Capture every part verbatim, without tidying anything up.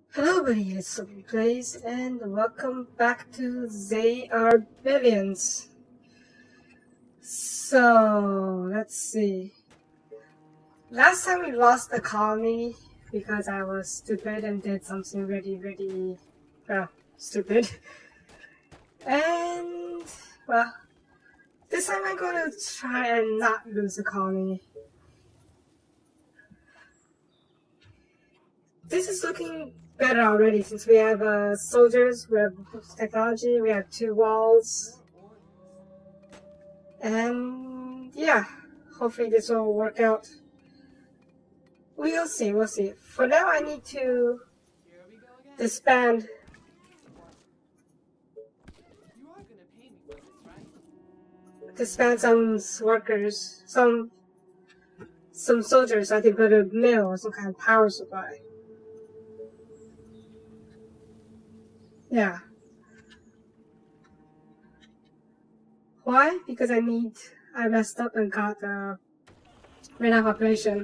Hello buddy, it's Sophie Plays, and welcome back to They Are Billions. So, let's see. Last time we lost the colony because I was stupid and did something really, really, well, stupid. And, well, this time I'm going to try and not lose the colony. This is looking better already since we have uh, soldiers, we have technology, we have two walls, and yeah, hopefully this will work out. We'll see, we'll see. For now I need to disband disband some workers, some some soldiers so I can build a mill or some kind of power supply. Yeah. Why? Because I need, I messed up and got uh, ran out of population.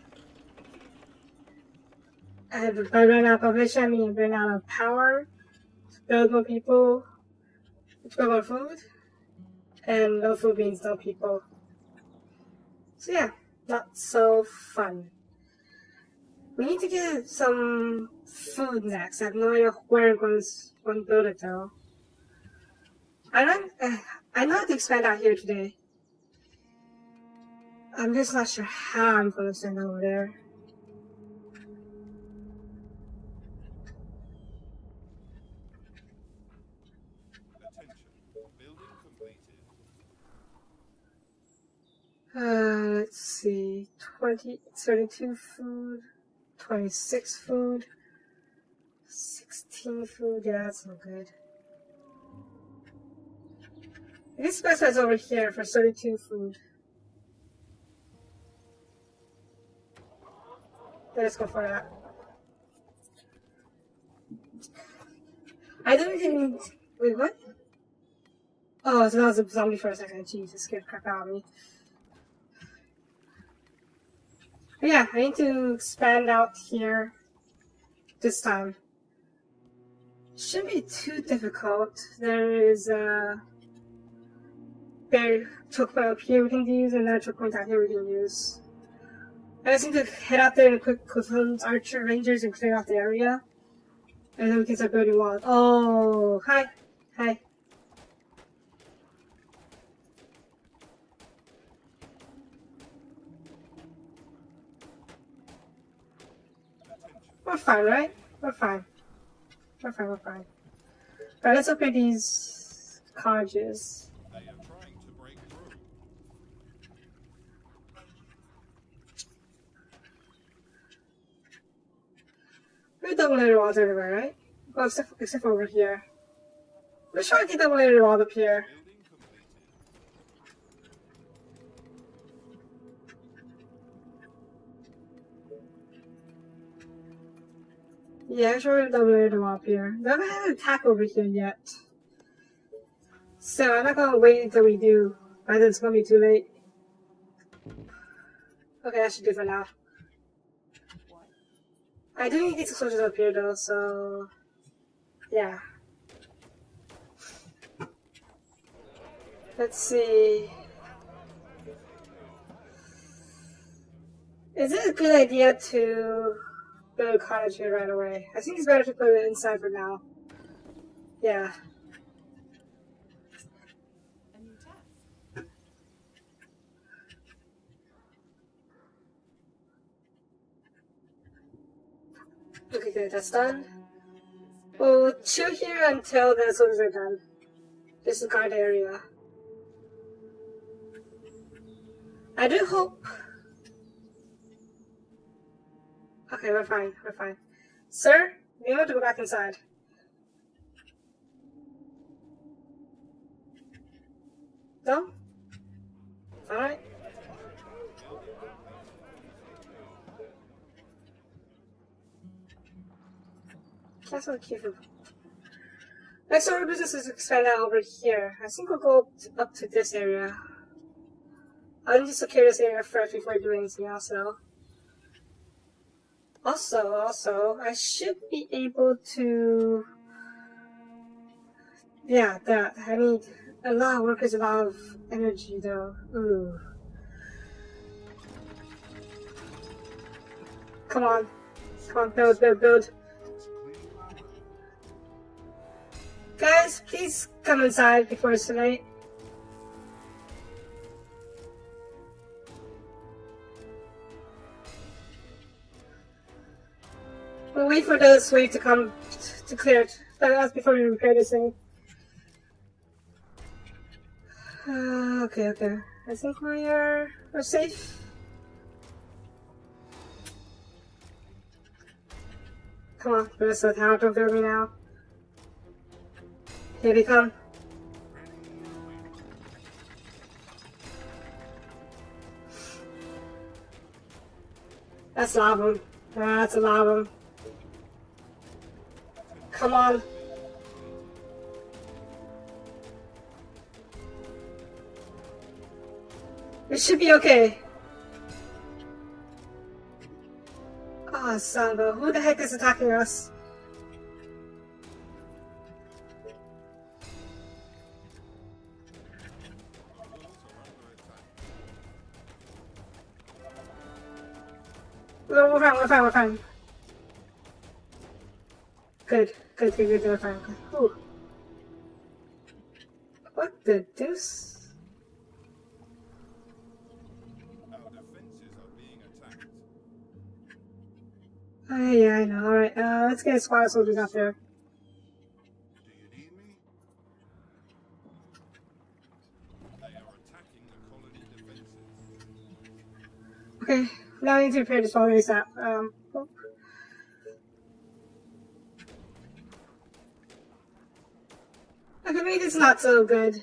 And by ran out of population, I mean ran out of power to build more people, to build more food, and no food means no people. So yeah, not so fun. We need to get some food next. I have no idea where I'm going to build it though. I don't. Uh, I know how to expand out here today. I'm just not sure how I'm going to send over there. Uh, let's see. twenty, thirty-two food. twenty-six food, sixteen food, yeah, that's no good. This best is over here for thirty-two food. Let's go for that. I don't even need. Wait, what? Oh, so that was a zombie for a second. Jeez, it scared the crap out of me. But yeah, I need to expand out here this time. Shouldn't be too difficult. There is a bear choke point up here we can use, and another choke point out here we can use. I just need to head out there and quick with some archer rangers and clear out the area, and then we can start building walls. Oh, hi, hi. We're fine, right? We're fine. We're fine, we're fine. Alright, let's upgrade these cottages. They are trying to break through. We have double-layered walls everywhere, right? Well, except, except for over here. We're trying to get double-layered walls up here. Building completed. Yeah, I'm sure we've double-layered wall up here. We haven't had an attack over here yet. So I'm not gonna wait until we do. By then it's gonna be too late. Okay, that should do for now. I do need to get some soldiers up here though, so yeah. Let's see. Is it a good idea to build a cottage here right away? I think it's better to put it inside for now. Yeah. Okay, good, that's done. We'll chill here until the soldiers are done. This is guard area. I do hope. Okay, we're fine, we're fine. Sir, you have to go back inside. No? Alright. Castle of Kiefer. Next order of business is expanded out over here. I think we'll go up to this area. I need to secure this area first before doing anything else though. Also, also, I should be able to... Yeah, that. I need a lot of workers, a lot of energy, though. Ooh. Come on. Come on, build, build, build. Guys, please come inside before it's too late. We'll wait for this wave to come to clear it. That's before we repair this thing. Uh, okay, okay. I think we are we're safe. Come on, the rest of the town, don't fail me now. Here they come. That's a lot of them. That's a lot of them. Come on. It should be okay. Oh, son of a... Who the heck is attacking us? We're, we're fine, we're fine, we're fine. Good, good, good, good, we're fine. Ooh. What the deuce? Oh, yeah, I know. Alright, uh, let's get a squad of soldiers out there. Do you need me? They are attacking the colony defenses. Okay, now I need to repair this wall ASAP. Um, oh. Okay, maybe it's not so good.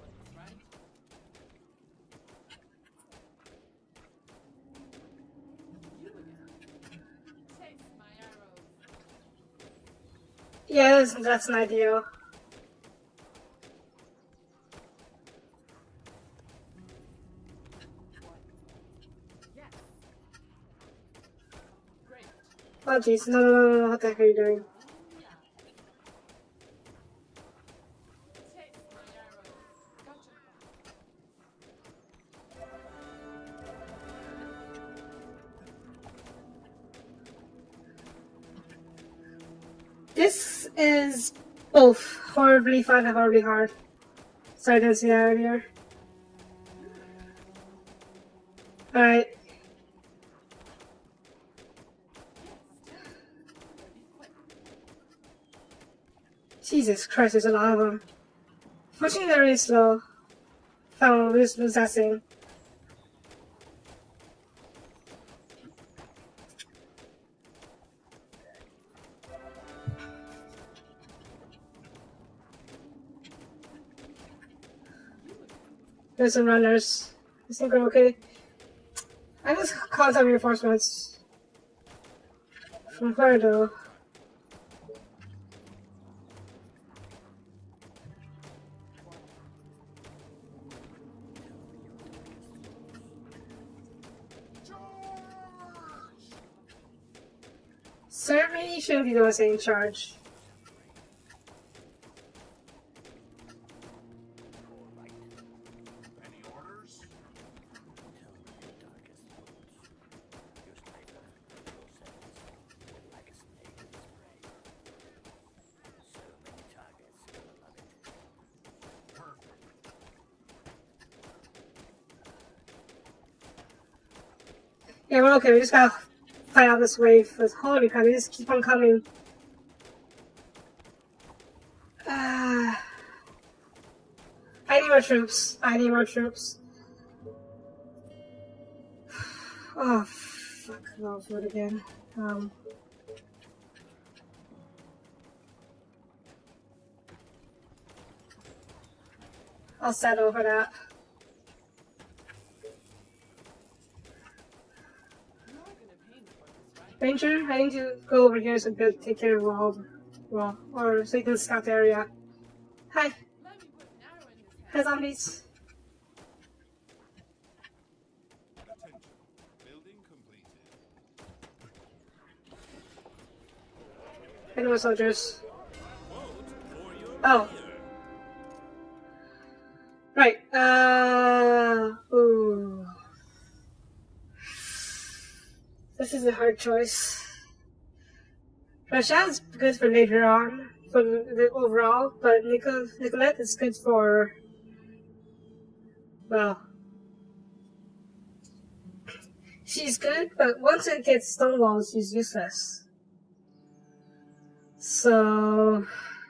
Yeah, that's, that's an ideal. Oh jeez, no, no, no, no, no, what the heck are you doing? This is both horribly fun and horribly hard. Sorry, I didn't see that earlier. Alright. Jesus Christ, there's a lot of them. Pushing they're really slow. Oh, this was that thing. There's some runners. I think we're okay. I just called some reinforcements. From where though? Certainly shouldn't be the ones in charge. Yeah, we're okay. We just gotta fight out this wave. But holy crap, they just keep on coming. Uh, I need more troops. I need more troops. Oh, fuck. I'll vote again. Um. I'll settle for that. Ranger, I need to go over here so I can take care of Rob. Well, or so you can scout the area. Hi. Hi, zombies. Attention. Building completed. Any more soldiers? Oh. Right. Uh. Ooh. This is a hard choice. Rashad's good for later on, for the overall, but Nicol Nicolette is good for, well, she's good, but once it gets stonewalled, she's useless. So,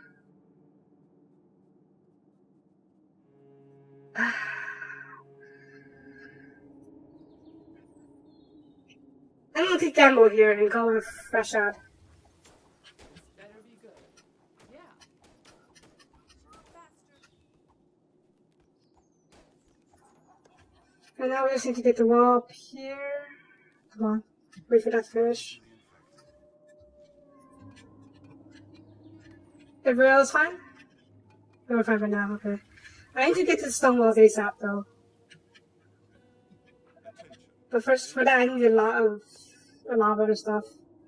I'm gonna take Gamble here and go with Rashad. Better be good. Yeah. And now we just need to get the wall up here. Come on, wait for that to finish. Everyone else fine? No, we're fine for now, okay. I need to get to the stone walls ASAP though. But first, for that, I need a lot of, a lot of other stuff.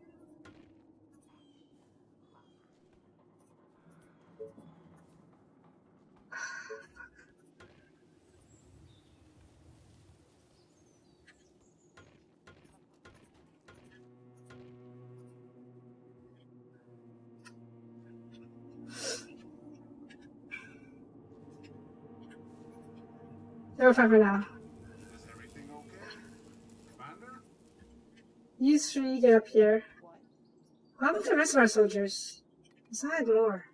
We're fine for now. Is everything okay? Commander? You three get up here. What? What happened to the rest of our soldiers? I had more.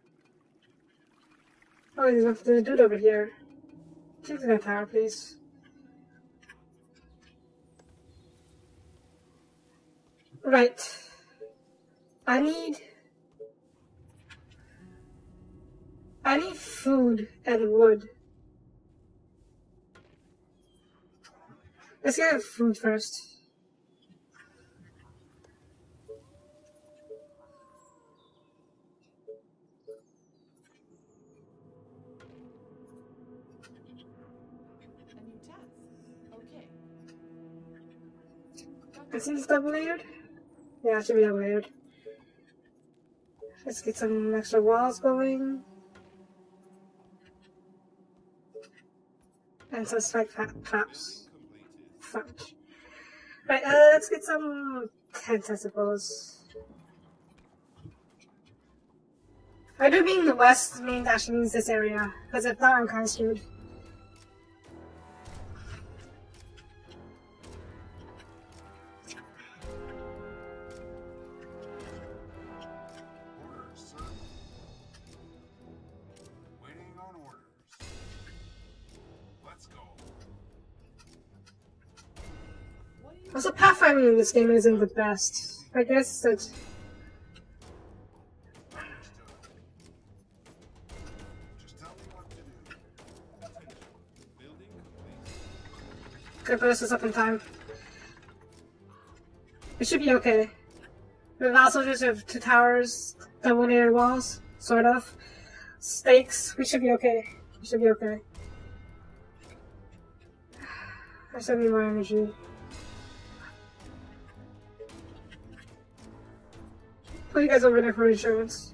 Oh, there's a dude over here. Take that tower, please. Right. I need... I need food and wood. Let's get food first. A new task. Okay. I think it's double layered. Yeah, it should be double layered. Let's get some extra walls going. And some spike traps. Fudge. Right, uh, let's get some tents, I suppose. I do mean the west means actually means this area, because if not, I'm kind of screwed. Orders, sir. Waiting on orders. Let's go. What do you Also, pathfinding in this game isn't the best. I guess that. Understood. Just tell me what to do. Attention. Building complete. Could put this up in time. It should be okay. The last soldiers have two towers, double layered walls, sort of. Stakes. We should be okay. We should be okay. I still need more energy. Put you guys over there for insurance.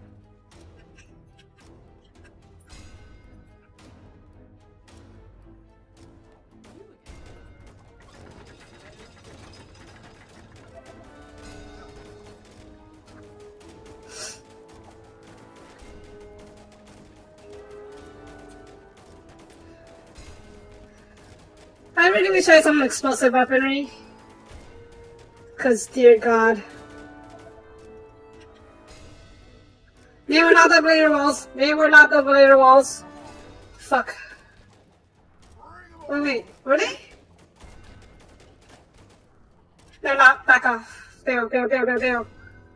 I really wish I had some explosive weaponry. Cause dear God. They were not double layer walls. They were not double layer walls. Fuck. Wait, wait, were they? They're not. Back off. Bail, bail, bail, bail, bail.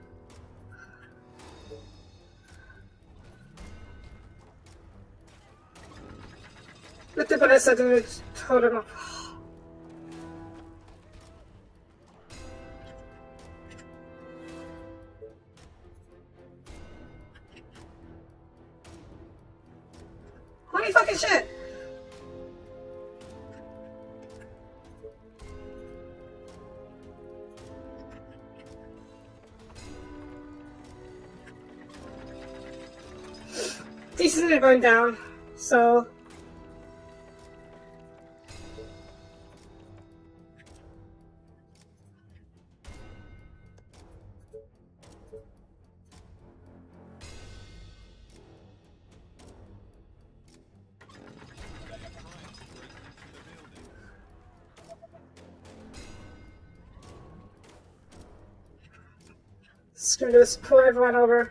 Let the ballista do it. Hold them up. Holy fucking shit! These are going down, so. Just gonna just pull everyone over.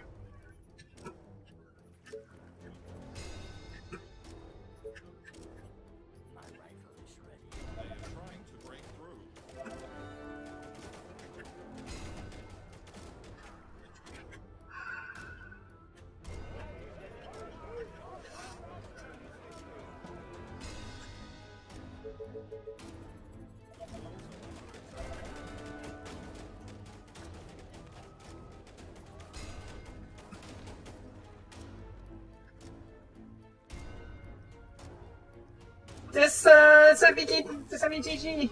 This, uh, this M V G, this M V G G.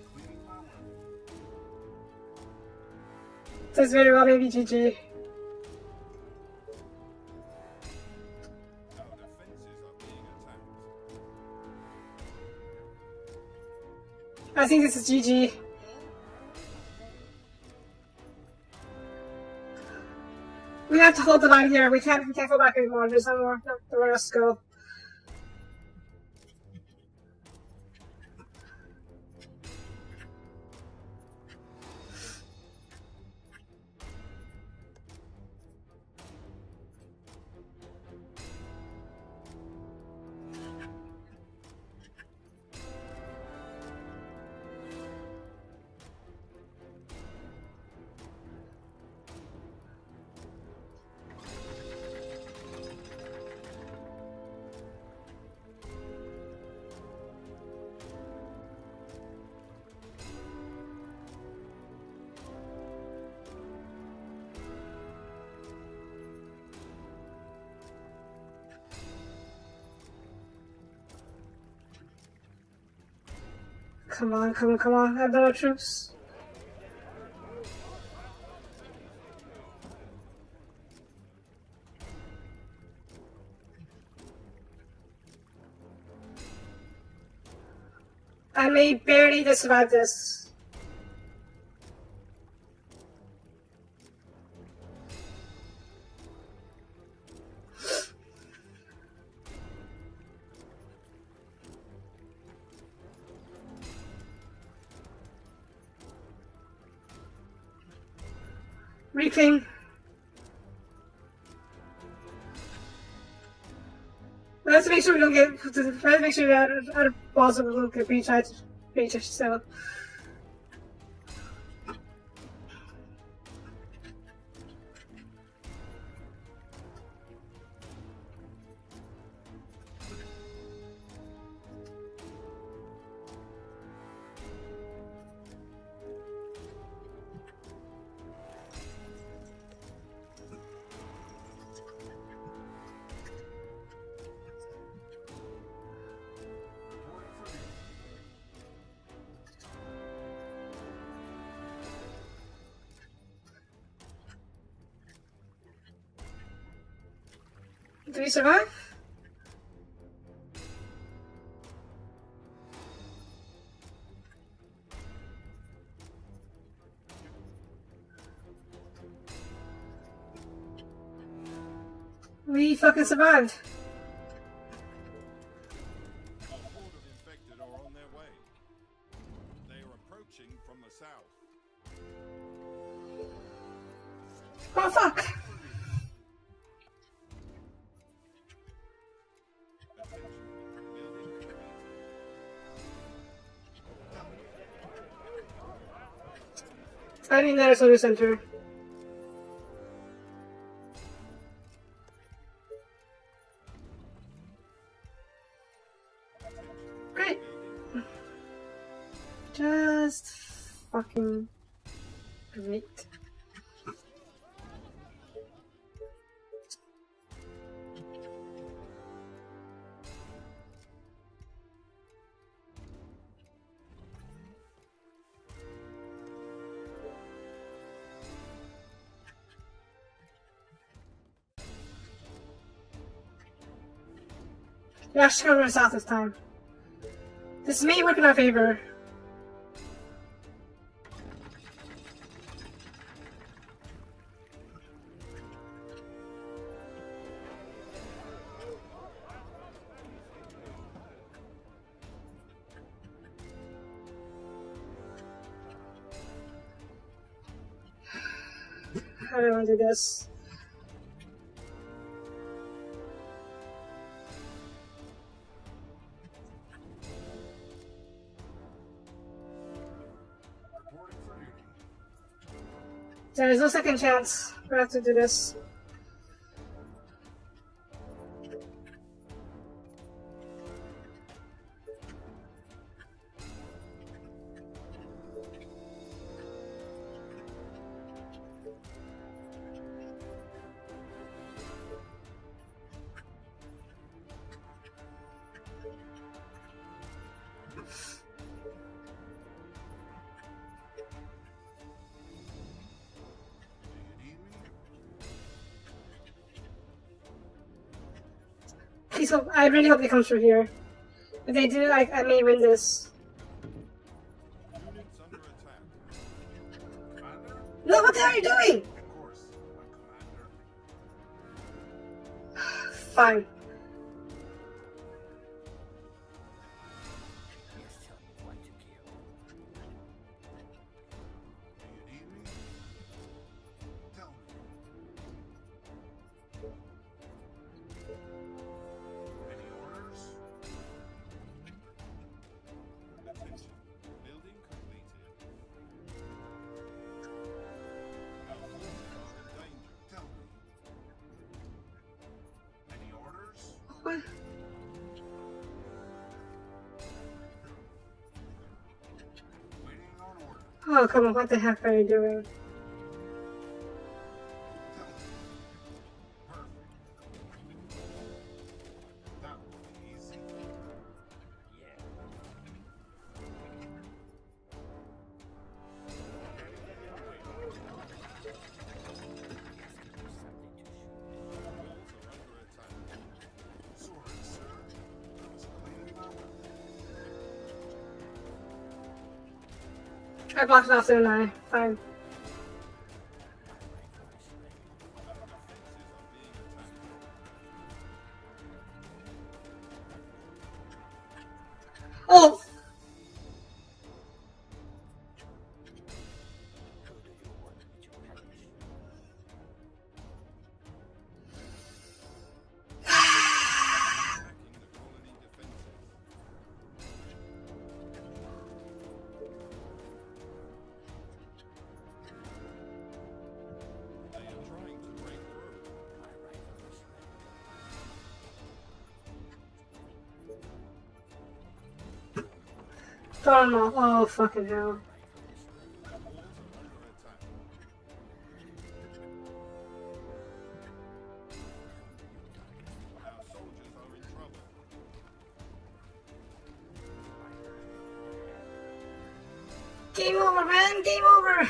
This very well maybe G G. Our defenses are being attacked. I think this is G G. We have to hold the line here. We can't, we can't go back anymore. There's no more, no, nowhere else to go. Come on, come on, come on. I have better troops. I may barely just survive this. Reaping. Let's make sure we don't get. Let's make sure we out of, out of balls of don't get breach. I breach so. Do we survive? We fucking survived. A horde of infected are on their way. They are approaching from the south. Oh fuck! I think there's a center. Great. Just fucking great. We actually come to the south this time. This may work in our favor. How do I want to do this? Reporting for duty. There's no second chance. We have to do this. Do you need me? Please hope, I really hope they come through here. If they do, like, I may win this. Units under attack. Commander? No, what the hell are you doing? Of course, my commander. Fine. Just tell me what to kill. Do you need me? Tell me. Any orders? Attention. Building completed. Our forces are in danger. Tell me. Any orders? What? Waiting on order. Oh, come on, what the heck are you doing? Tell me. Perfect. That will be easy. Yeah. Sorry, sir. I was cleaning my weapon. I blocked it off, didn't I? Fine. Oh! Who do you want me to punish? Attacking the colony defenses. They are trying to break through. My rifle is ready. Throw them off. Oh, fucking hell. The walls are under attack. Our soldiers are in trouble. Game over, man! Game over!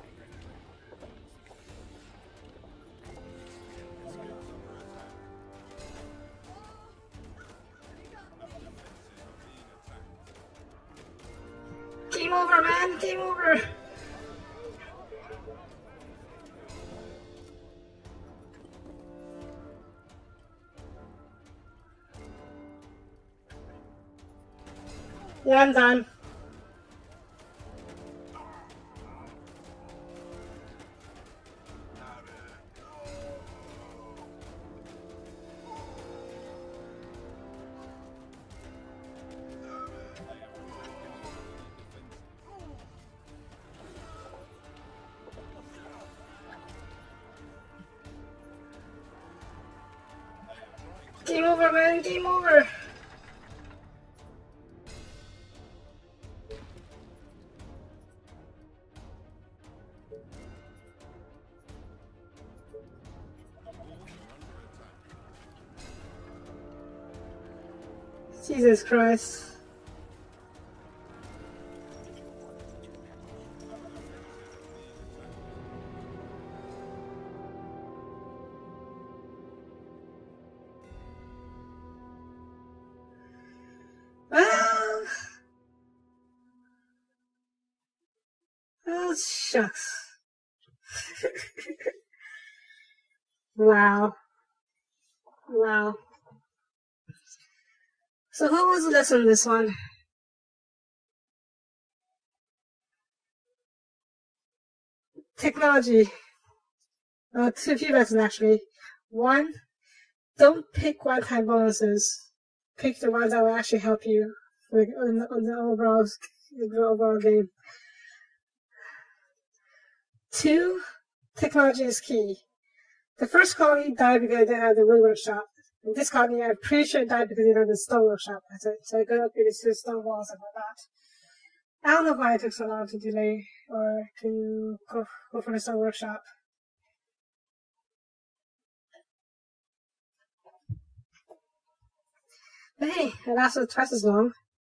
Game over, man! Game over! Yeah, I'm done. Game over, man! Game over! Jesus Christ. Oh, shucks. Wow. Wow. So who was the lesson in this one? Technology. Uh, two few lessons actually. One, don't pick one-time bonuses. Pick the ones that will actually help you like, on, the, on the overall the overall game. Two, technology is key. The first colony died because they didn't have the wood workshop. And this colony, I'm pretty sure it died because they didn't have the stone workshop. So, so I got up here to two stone walls and whatnot. I don't know why it took so long to delay or to go, go for the stone workshop. But hey, it lasted twice as long.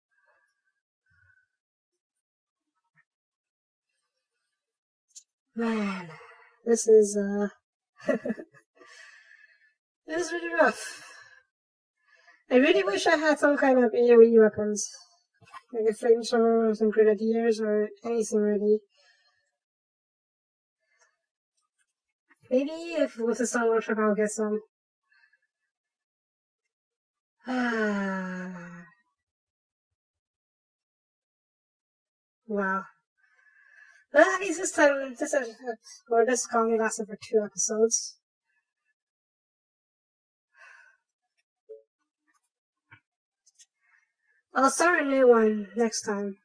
Man, this is, uh, this is really rough. I really wish I had some kind of AoE weapons. Like a flamethrower or some grenadiers or anything really. Maybe if with the Stone Workshop I'll get some. Ah. Wow. Well, at least this time, this episode, or this colony lasted for two episodes. I'll start a new one next time.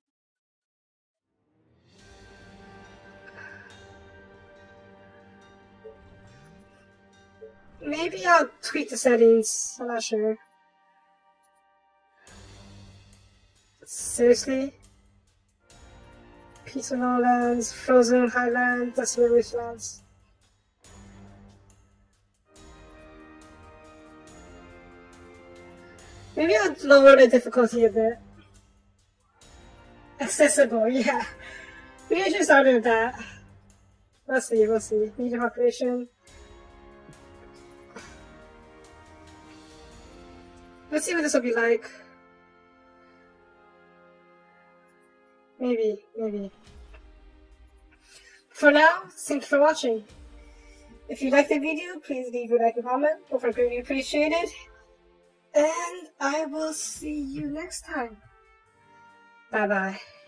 Maybe I'll tweak the settings, I'm not sure. Seriously? Peaceful Lowlands, Frozen Highlands, Desolate Wastelands. Maybe I'll lower the difficulty a bit. Accessible, yeah. Maybe I should start with that. We'll see, we'll see. Media population. Let's see what this will be like. Maybe, maybe. For now, thank you for watching. If you liked the video, please leave a like and comment. Both are greatly appreciated. And I will see you next time. Bye bye.